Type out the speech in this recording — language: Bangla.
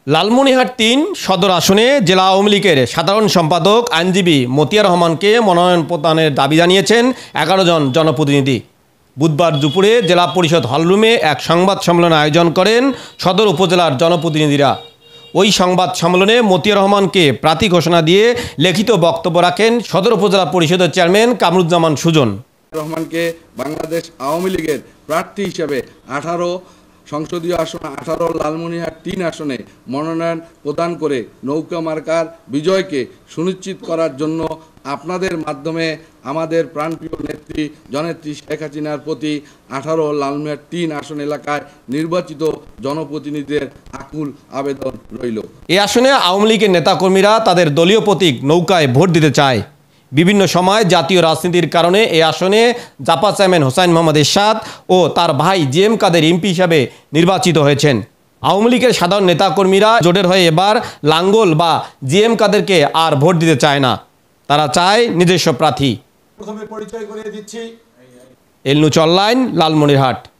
লালমনিরহাট ৩ সদর আসনে জেলা আওয়ামী লীগের সাধারণ সম্পাদক আইনজীবী মতিয়ার রহমানকে মনোনয়ন প্রদানের দাবি জানিয়েছেন ১১ জন জনপ্রতিনিধি। বুধবার দুপুরে জেলা পরিষদ হলরুমে এক সংবাদ সম্মেলন আয়োজন করেন সদর উপজেলার জনপ্রতিনিধিরা। ওই সংবাদ সম্মেলনে মতিয়ার রহমানকে প্রার্থী ঘোষণা দিয়ে লিখিত বক্তব্য রাখেন সদর উপজেলা পরিষদের চেয়ারম্যান কামরুজ্জামান সুজন। রহমানকে বাংলাদেশ আওয়ামী লীগের প্রার্থী হিসেবে 18 সংসদীয় আসন 18 লালমনিরহাট ৩ আসনে মনোনয়ন প্রদান করে নৌকা মার্কার বিজয়কে সুনিশ্চিত করার জন্য আপনাদের মাধ্যমে আমাদের প্রাণপ্রিয় নেত্রী জননেত্রী শেখ হাসিনার প্রতি 18 লালমনিরহাট ৩ আসন এলাকায় নির্বাচিত জনপ্রতিনিধিদের আকুল আবেদন রইল। এই আসনে আওয়ামী লীগের নেতাকর্মীরা তাদের দলীয় প্রতীক নৌকায় ভোট দিতে চায়। বিভিন্ন সময় জাতীয় রাজনীতির কারণে এই আসনে জাপা চেয়ারম্যান হোসাইন মোহাম্মদ এরশাদ ও তার ভাই জিএম কাদের এমপি হিসাবে নির্বাচিত হয়েছেন। আওয়ামী লীগের সাধারণ নেতাকর্মীরা জোটের হয়ে এবার লাঙ্গল বা জিএম কাদেরকে আর ভোট দিতে চায় না, তারা চায় নিজস্ব প্রার্থী। প্রথমে পরিচয় করিয়ে দিচ্ছি। এলনুচ অনলাইন, লালমনিরহাট।